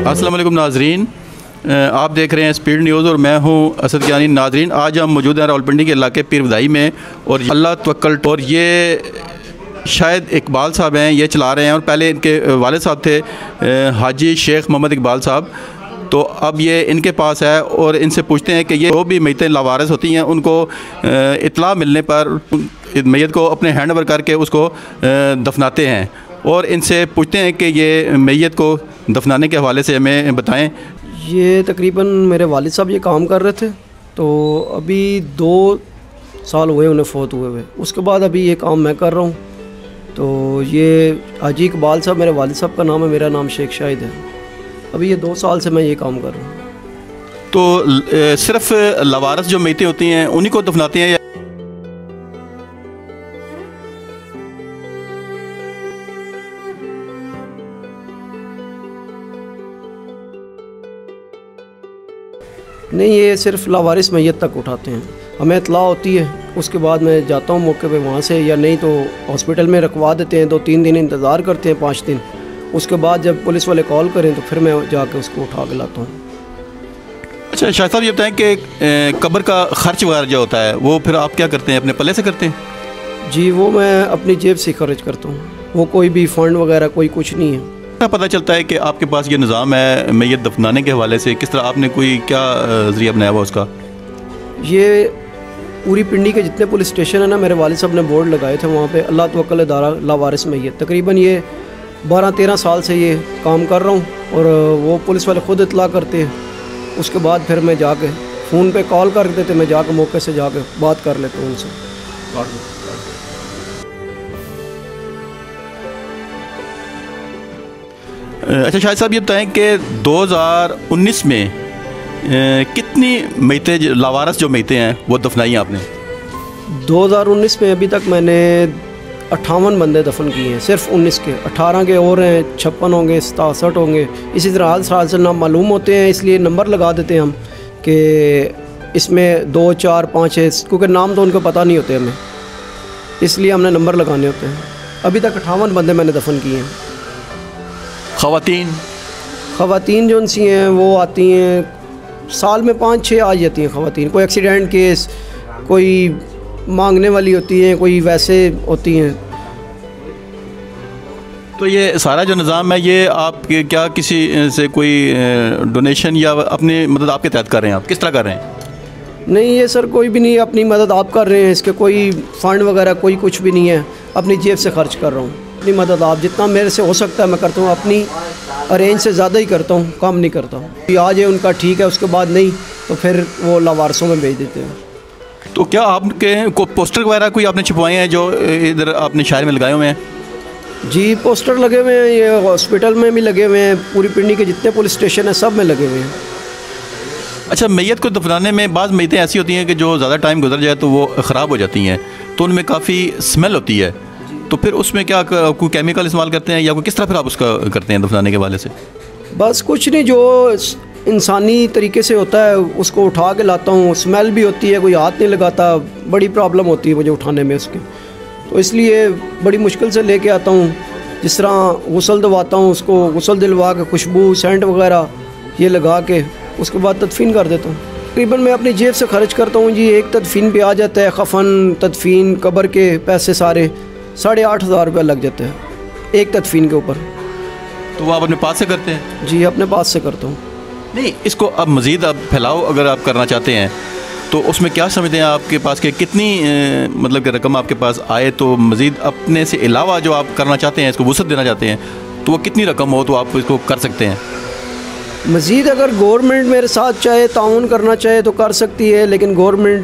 अस्सलाम वालेकुम नाजरीन, आप देख रहे हैं स्पीड न्यूज़ और मैं हूं असद कियानी। नाजरीन, आज हम मौजूद हैं रावलपिंडी के इलाके पीर बधाई में और अल्लाह तवक्कल, और ये शायद इकबाल साहब हैं, ये चला रहे हैं। और पहले इनके वालिद साहब थे हाजी शेख मोहम्मद इकबाल साहब, तो अब ये इनके पास है और इनसे पूछते हैं कि ये जो भी मैयतें लावारिस होती हैं उनको इत्तला मिलने पर मैयत को अपने हैंड ओवर करके उसको दफनाते हैं। और इनसे पूछते हैं कि ये मैयत को दफनाने के हवाले से हमें बताएं। ये तकरीबन मेरे वालिद साहब ये काम कर रहे थे, तो अभी 2 साल हुए उन्हें फ़ौत हुए हुए। उसके बाद अभी ये काम मैं कर रहा हूँ। तो ये हाजी इकबाल साहब मेरे वालिद साहब का नाम है, मेरा नाम शेख शाहिद है। अभी ये 2 साल से मैं ये काम कर रहा हूँ। तो सिर्फ लावारिस जो मैयतें होती हैं उन्हीं को दफनाते हैं या नहीं, ये सिर्फ लावारिस मैयत तक उठाते हैं। हमें इत्तला होती है, उसके बाद मैं जाता हूँ मौके पे वहाँ से, या नहीं तो हॉस्पिटल में रखवा देते हैं। 2-3 दिन इंतज़ार करते हैं, 5 दिन। उसके बाद जब पुलिस वाले कॉल करें तो फिर मैं जाकर उसको उठा के लाता हूँ। अच्छा शाह साहब, ये बताएं कि कब्र का खर्च वगैरह जो होता है वो फिर आप क्या करते हैं, अपने पल्ले से करते हैं? जी, वो मैं अपनी जेब से खर्च करता हूँ। वो कोई भी फ़ंड वगैरह कोई कुछ नहीं है। पता चलता है कि आपके पास ये निज़ाम है मैयत दफनाने के हवाले से, किस तरह आपने कोई क्या ज़रिया बनाया हुआ उसका? ये पूरी पिंडी के जितने पुलिस स्टेशन है ना, मेरे वालिद साहब ने बोर्ड लगाए थे वहाँ पे, अल्लाह तवक्कल दारा लावारिस मैयत। तकरीबन ये 12-13 साल से ये काम कर रहा हूँ और वो पुलिस वाले ख़ुद इत्तला करते हैं। उसके बाद फिर मैं जाके फ़ोन पे कॉल कर देते, मैं जाके मौके से जाके बात कर लेता हूँ उनसे। अच्छा शाहिद साहब, ये बताएं कि 2019 में कितनी मैयतें लावारिस जो मैयतें हैं वो दफनाई आपने? 2019 में अभी तक मैंने 58 बंदे दफन किए हैं, सिर्फ 19 के। 18 के और हैं, 56 होंगे, 67 होंगे। इसी तरह हाल साल से नाम मालूम होते हैं, इसलिए नंबर लगा देते हैं हम कि इसमें 2, 4, 5 है, क्योंकि नाम तो उनको पता नहीं होते हमें, इसलिए हमने नंबर लगाने होते हैं। अभी तक 58 बंदे मैंने दफन किए हैं। ख़वातीन जो उनसी हैं वो आती हैं साल में 5-6 आ जाती हैं ख़वातीन। कोई एक्सीडेंट केस, कोई मांगने वाली होती हैं, कोई वैसे होती हैं। तो ये सारा जो निज़ाम है ये आप क्या किसी से कोई डोनेशन या अपनी मदद आपके तहत कर रहे हैं? आप किस तरह कर रहे हैं? नहीं, ये सर कोई भी नहीं, अपनी मदद आप कर रहे हैं। इसके कोई फ़ंड वगैरह कोई कुछ भी नहीं है, अपनी जेब से खर्च कर रहा हूँ। अपनी मदद आप जितना मेरे से हो सकता है मैं करता हूँ, अपनी अरेंज से ज़्यादा ही करता हूँ, कम नहीं करता हूँ। आ जाए उनका ठीक है, उसके बाद नहीं तो फिर वो लावारिसों में भेज देते हैं। तो क्या आपके को पोस्टर वगैरह कोई आपने छपवाए हैं जो इधर आपने शहर में लगाए हुए हैं? जी, पोस्टर लगे हुए हैं, ये हॉस्पिटल में भी लगे हुए हैं, पूरी पिंडी के जितने पुलिस स्टेशन हैं सब में लगे हुए हैं। अच्छा, मैयत को दफनाने में बाज़ मैयतें ऐसी होती हैं कि जो ज़्यादा टाइम गुजर जाए तो वो ख़राब हो जाती हैं, तो उनमें काफ़ी स्मेल होती है, तो फिर उसमें क्या कोई केमिकल इस्तेमाल करते हैं या कोई किस तरह फिर आप उसका करते हैं दफनाने के वाले से? बस कुछ नहीं, जो इंसानी तरीके से होता है उसको उठा के लाता हूँ। स्मेल भी होती है, कोई हाथ नहीं लगाता, बड़ी प्रॉब्लम होती है मुझे उठाने में उसकी, तो इसलिए बड़ी मुश्किल से लेके आता हूँ। जिस तरह गुसल दवाता हूँ, उसको गुसल दिलवा के खुशबू सेंट वगैरह ये लगा के उसके बाद तदफीन कर देता हूँ। तकरीबन मैं अपनी जेब से खर्च करता हूँ जी। एक तदफीन पे आ जाता है, कफन, तदफीन, कब्र के पैसे सारे 8,500 रुपये लग जाते हैं एक तदफीन के ऊपर। तो वो आप अपने पास से करते हैं? जी, अपने पास से करता हूँ। नहीं, इसको अब मज़ीद आप फैलाओ अगर आप करना चाहते हैं तो उसमें क्या समझते हैं आपके पास कि कितनी मतलब कि रकम आपके पास आए तो मज़ीद अपने से अलावा जो आप करना चाहते हैं, इसको वसअत देना चाहते हैं, तो वो कितनी रकम हो तो आप इसको कर सकते हैं? मज़ीद अगर गवर्नमेंट मेरे साथ चाहे ताउन करना चाहे तो कर सकती है, लेकिन गवर्नमेंट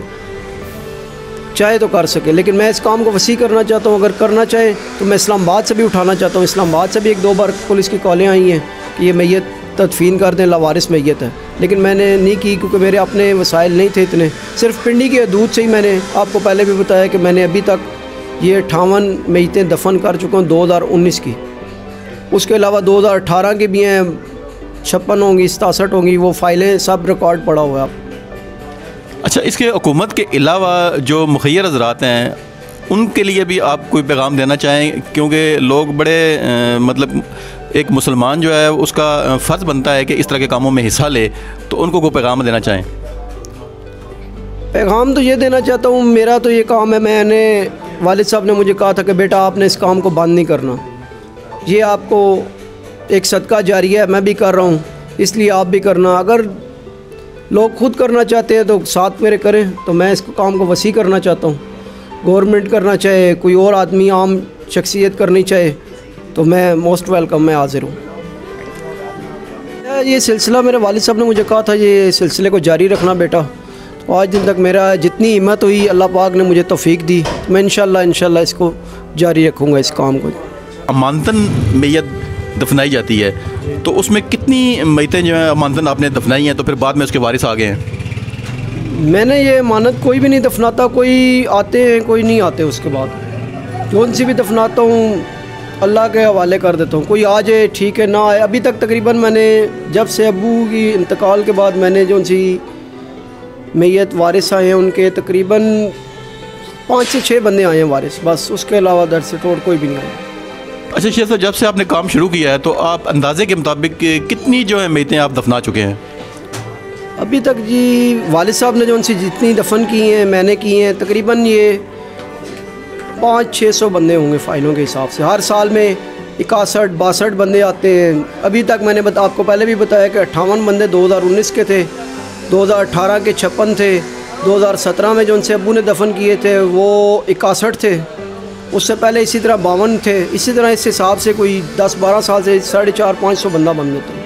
चाहे तो कर सके, लेकिन मैं इस काम को वसी करना चाहता हूँ। अगर करना चाहे तो मैं इस्लामाबाद से भी उठाना चाहता हूँ। इस्लामाबाद से भी 1-2 बार पुलिस की कॉलें आई हैं कि ये मैयत तदफीन कर दें, लावारिस मैयत है, लेकिन मैंने नहीं की क्योंकि मेरे अपने वसाइल नहीं थे इतने। सिर्फ पिंडी के हदूद से ही मैंने आपको पहले भी बताया कि मैंने अभी तक ये 58 मैयतें दफन कर चुका हूँ 2019 की। उसके अलावा 2018 की भी हैं, 56 होंगी, 67 होंगी, वो फाइलें सब रिकॉर्ड पड़ा हुआ है आप। अच्छा, इसके हुकूमत के अलावा जो मुखय्यर हज़रात हैं उनके लिए भी आप कोई पैगाम देना चाहें, क्योंकि लोग बड़े मतलब एक मुसलमान जो है उसका फ़र्ज़ बनता है कि इस तरह के कामों में हिस्सा ले, तो उनको कोई पैगाम देना चाहें? पैगाम तो ये देना चाहता हूँ, मेरा तो ये काम है, मैंने वालिद साहब ने मुझे कहा था कि बेटा आपने इस काम को बंद नहीं करना, ये आपको एक सदका जारिया है, मैं भी कर रहा हूँ, इसलिए आप भी करना। अगर लोग खुद करना चाहते हैं तो साथ मेरे करें, तो मैं इस काम को वसी करना चाहता हूँ। गवर्नमेंट करना चाहे, कोई और आदमी आम शख्सियत करनी चाहे, तो मैं मोस्ट वेलकम, मैं हाजिर हूँ। ये सिलसिला मेरे वालिद साहब ने मुझे कहा था ये सिलसिले को जारी रखना बेटा, तो आज दिन तक मेरा जितनी हिम्मत हुई अल्लाह पाक ने मुझे तौफीक दी, तो मैं इंशाल्लाह इसको जारी रखूँगा, इस काम को। अमानतन मैयत दफनाई जाती है, तो उसमें कितनी मैयतें जो हैं अमानतन आपने दफनाई हैं, तो फिर बाद में उसके वारिस आ गए हैं? मैंने ये अमानत कोई भी नहीं दफनाता, कोई आते हैं कोई नहीं आते, उसके बाद कौन सी भी दफनाता हूँ अल्लाह के हवाले कर देता हूँ। कोई आ जाए ठीक है, ना आए। अभी तक तकरीबन मैंने जब से अब्बू की इंतकाल के बाद मैंने जो सी मैयत वारिस आए हैं उनके तकरीबन 5 से 6 बंदे आए हैं वारिस, बस, उसके अलावा दर से तोड़ कोई भी नहीं आया। अच्छा शेख साहब, जब से आपने काम शुरू किया है तो आप अंदाजे के मुताबिक कितनी जो है मैयतें आप दफना चुके हैं? अभी तक जी वालिद साहब ने जो उनसे जितनी दफन की हैं मैंने की हैं, तकरीबन ये 500-600 बंदे होंगे फ़ाइलों के हिसाब से। हर साल में 61-62 बंदे आते हैं। अभी तक मैंने आपको पहले भी बताया कि 58 बंदे 2019 के थे, 2018 के 56 थे, 2017 में जो उनसे अब्बू ने दफन किए थे वो 61 थे, उससे पहले इसी तरह 52 थे। इसी तरह इस हिसाब से कोई 10-12 साल से 450-500 बंदा बन जाता है।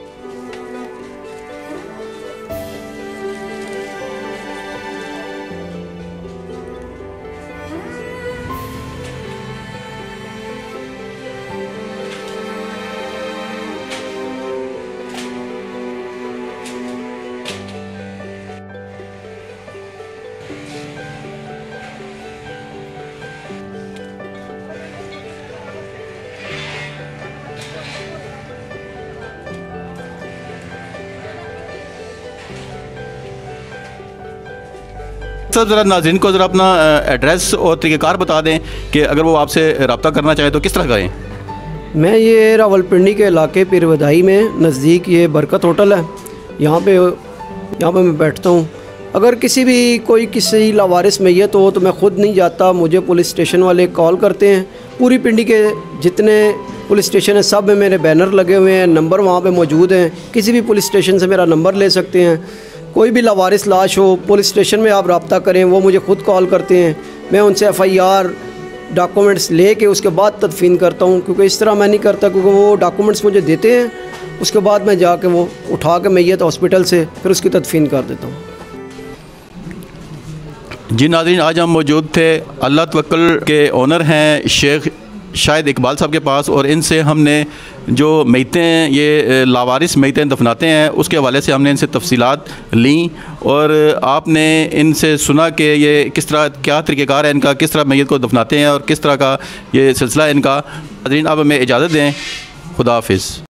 सर ज़रा नाज़रीन को ज़रा अपना एड्रेस और तरीक़ाकार बता दें कि अगर वो आपसे रब्ता करना चाहें तो किस तरह करें? मैं ये रावलपिंडी के इलाके पीर वदाई में नज़दीक ये बरकत होटल है, यहाँ पे मैं बैठता हूँ। अगर किसी लावारिस मैयत हो तो मैं ख़ुद नहीं जाता, मुझे पुलिस स्टेशन वाले कॉल करते हैं। पूरी पिंडी के जितने पुलिस स्टेशन हैं सब में मेरे बैनर लगे हुए हैं, नंबर वहाँ पे मौजूद हैं, किसी भी पुलिस स्टेशन से मेरा नंबर ले सकते हैं। कोई भी लावारिस लाश हो पुलिस स्टेशन में आप रब्ता करें, वो मुझे ख़ुद कॉल करते हैं, मैं उनसे FIR डॉक्यूमेंट्स ले के उसके बाद तदफीन करता हूँ। क्योंकि इस तरह मैं नहीं करता, क्योंकि वो डॉक्यूमेंट्स मुझे देते हैं, उसके बाद मैं जाके वो उठा के मैयत हॉस्पिटल से फिर उसकी तदफीन कर देता हूँ। जी नाज़रीन, आज हम मौजूद थे अल्लाह तवक्कल के ओनर हैं शेख शाहिद इकबाल साहब के पास, और इनसे हमने जो मैयतें ये लावारिस मैयतें दफनाते हैं उसके हवाले से हमने इनसे तफसीलात लीं, और आपने इनसे सुना कि ये किस तरह क्या तरीक़ेकार है इनका, किस तरह मैयत को दफनाते हैं और किस तरह का ये सिलसिला है इनका। नाज़रीन अब हमें इजाज़त दें, खुदा हाफिज़।